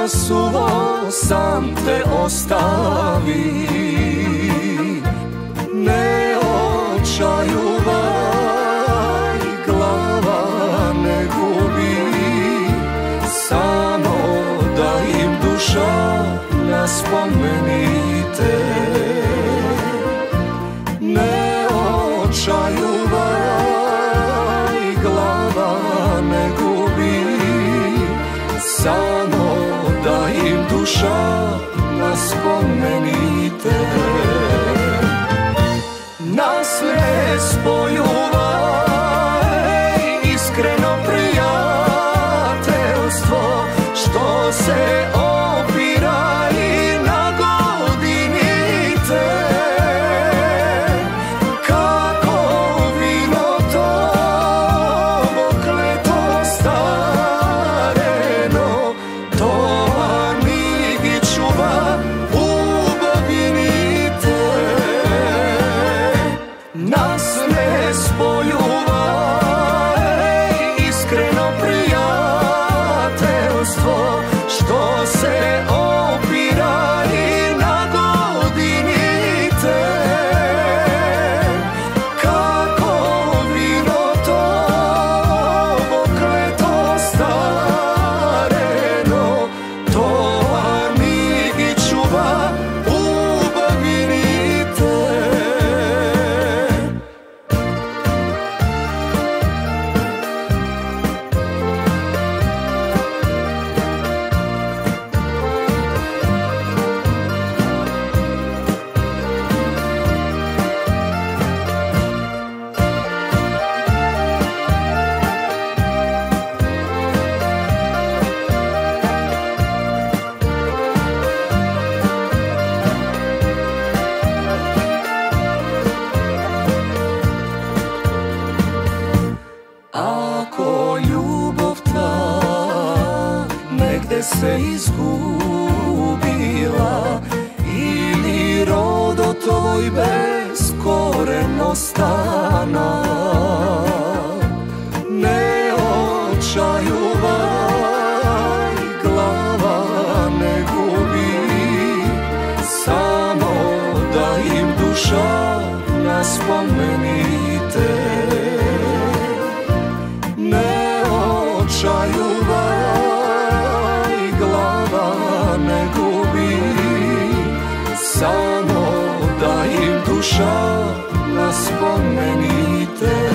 suvo sam te ostavi. Ne očajuvaj, glava ne gubi, samo da im duša nas spomenite. Ne očajuvaj, glava ne gubi, samo da im duša nas spomenite. Nas ne spoljuvaj, iskreno prijateljstvo, što se opira i na godinite. Kako vino to bokleto stareno, to Anigi čuva u boginite. Nas ne spoljuvaj, iskreno prijateljstvo, što se opira i na godinite. Kako vino to bokleto stareno, to Anigi čuva u boginite. Ako ljubav ta negde se izgubila, ili rodo tvoj bez koreno stana, ne očajuvaj, glava ne gubi, samo da im duša nas spomenite. Ne očajuvaj, glava ne gubi, samo da im duša nas spomenite.